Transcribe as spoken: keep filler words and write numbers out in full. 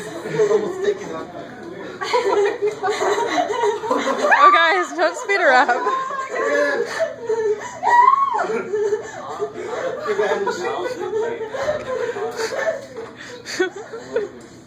almost taking it. Oh guys, don't speed her up. Give a hand to